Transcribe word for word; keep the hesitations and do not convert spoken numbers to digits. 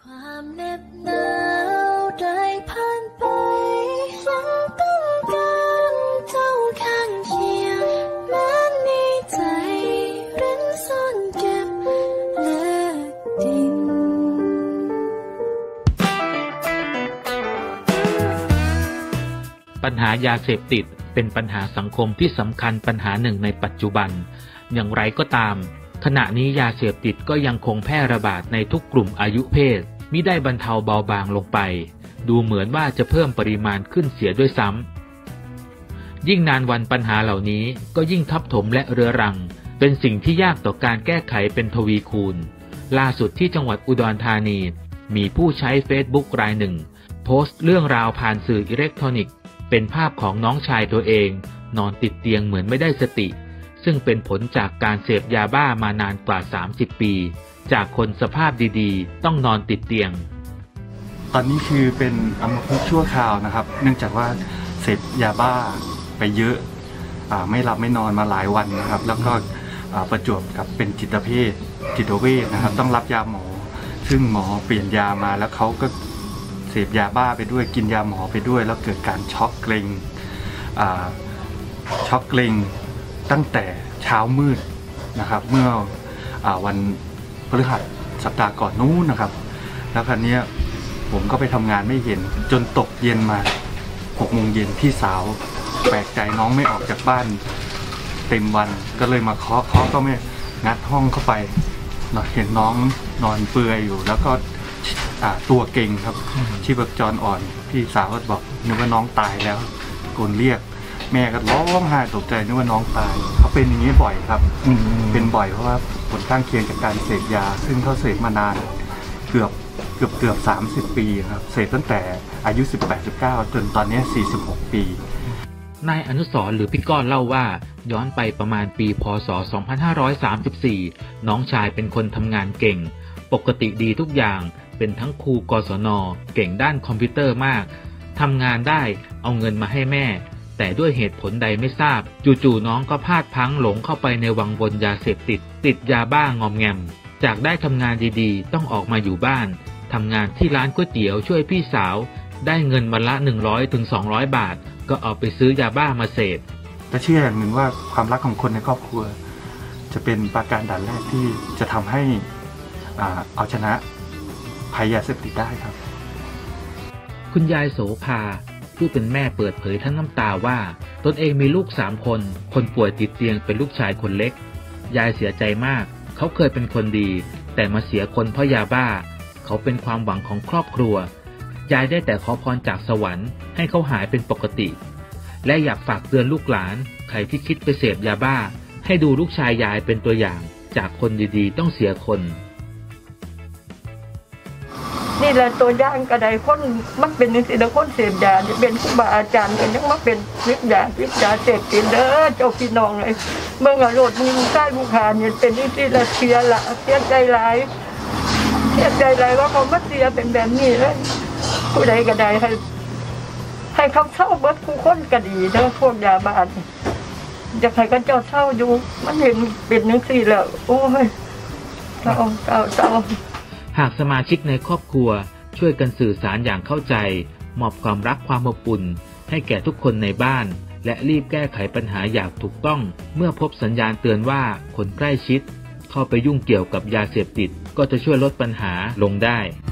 ความเหน็บหนาวได้ผ่านไปฉันต้องการเจ้าข้างเคียงแม้ในใจเร้นซ่อนเก็บเลือดดินปัญหายาเสพติดเป็นปัญหาสังคมที่สำคัญปัญหาหนึ่งในปัจจุบันอย่างไรก็ตามขณะนี้ยาเสพติดก็ยังคงแพร่ระบาดในทุกกลุ่มอายุเพศมิได้บรรเทาเบาบางลงไปดูเหมือนว่าจะเพิ่มปริมาณขึ้นเสียด้วยซ้ำยิ่งนานวันปัญหาเหล่านี้ก็ยิ่งทับถมและเรื้อรังเป็นสิ่งที่ยากต่อการแก้ไขเป็นทวีคูณล่าสุดที่จังหวัดอุดรธานีมีผู้ใช้เฟซบุ๊กรายหนึ่งโพสต์เรื่องราวผ่านสื่ออิเล็กทรอนิกส์เป็นภาพของน้องชายตัวเองนอนติดเตียงเหมือนไม่ได้สติซึ่งเป็นผลจากการเสพยาบ้ามานานกว่าสามสิบปีจากคนสภาพดีๆต้องนอนติดเตียงตอนนี้คือเป็นอัมพฤกษ์ชั่วคราวนะครับเนื่องจากว่าเสพยาบ้าไปเยอะไม่หลับไม่นอนมาหลายวันนะครับแล้วก็ประจวบกับเป็นจิตเภทจิตเวชนะครับต้องรับยาหมอซึ่งหมอเปลี่ยนยามาแล้วเขาก็เสพยาบ้าไปด้วยกินยาหมอไปด้วยแล้วเกิดการช็อกเกร็งช็อกเกร็งตั้งแต่เช้ามืดนะครับเมื่ออวันพฤหัสสัปดาห์ก่อนนู้นนะครับแล้วคราวนี้ผมก็ไปทำงานไม่เห็นจนตกเย็นมาหกโมงเย็นพี่สาวแปลกใจน้องไม่ออกจากบ้านเต็มวันก็เลยมาเคาะเคาะก็ไม่งัดห้องเข้าไปเห็นน้องนอนเปลือยอยู่แล้วก็ตัวเก่งครับชีพจรอ่อนพี่สาวก็บอกนึกว่าน้องตายแล้วตะโกนเรียกแม่ก็ร้องไห้ตกใจนึกว่าน้องตายเขาเป็นอย่างนี้บ่อยครับเป็นบ่อยเพราะว่าผลข้างเคียงจากการเสพยาซึ่งเขาเสพมานานเกือบเกือบเกือบสามสิบปีครับเสพตั้งแต่อายุ สิบแปด สิบเก้า จนตอนนี้สี่สิบหกปีนายอนุสรณ์หรือพี่ก้อนเล่าว่าย้อนไปประมาณปีพ.ศ. สองพันห้าร้อยสามสิบสี่น้องชายเป็นคนทำงานเก่งปกติดีทุกอย่างเป็นทั้งครูกศน.เก่งด้านคอมพิวเตอร์มากทำงานได้เอาเงินมาให้แม่แต่ด้วยเหตุผลใดไม่ทราบจู่ๆน้องก็พลาดพลั้งหลงเข้าไปในวังวนยาเสพติดติดยาบ้างอมแงมจากได้ทำงานดีๆต้องออกมาอยู่บ้านทำงานที่ร้านก๋วยเตี๋ยวช่วยพี่สาวได้เงินวันละ หนึ่งร้อยถึงสองร้อย บาทก็เอาไปซื้อยาบ้ามาเสพแต่เชื่ออย่างหนึ่งว่าความรักของคนในครอบครัวจะเป็นประการด่านแรกที่จะทำให้อ่าเอาชนะภัยยาเสพติดได้ครับคุณยายโสภาผู้เป็นแม่เปิดเผยทั้งน้ำตาว่าตนเองมีลูกสามคนคนป่วยติดเตียงเป็นลูกชายคนเล็กยายเสียใจมากเขาเคยเป็นคนดีแต่มาเสียคนเพราะยาบ้าเขาเป็นความหวังของครอบครัวยายได้แต่ขอพรจากสวรรค์ให้เขาหายเป็นปกติและอยากฝากเตือนลูกหลานใครที่คิดไปเสพยาบ้าให้ดูลูกชายยายเป็นตัวอย่างจากคนดีๆต้องเสียคนนี่แหละตัวอย่างกระไดคนมันเป็นสิ่งที่คนเสพยาเป็นครูบาอาจารย์กันยังมาเป็นวิทยาวิทยาเสพติดเด้อเจ้าพี่น้องเลยเมื่อโรดมีใต้บุคคลเนี่ยเป็นที่ที่ละเสียละเสียใจหลายเสียใจหลายว่าเขามาเสียเป็นแบบนี้เลยผู้ใดกระไดให้ให้เขาเช่าเบิดผู้คนก็ดีเด้อพวกยาบ้าอยากให้กันเจ้าเช่าอยู่มันเห็นเป็นนึงสิแล้วโอ้ยเจ้าเจ้าเจ้าหากสมาชิกในครอบครัวช่วยกันสื่อสารอย่างเข้าใจมอบความรักความอบอุ่นให้แก่ทุกคนในบ้านและรีบแก้ไขปัญหาอย่างถูกต้องเมื่อพบสัญญาณเตือนว่าคนใกล้ชิดเข้าไปยุ่งเกี่ยวกับยาเสพติดก็จะช่วยลดปัญหาลงได้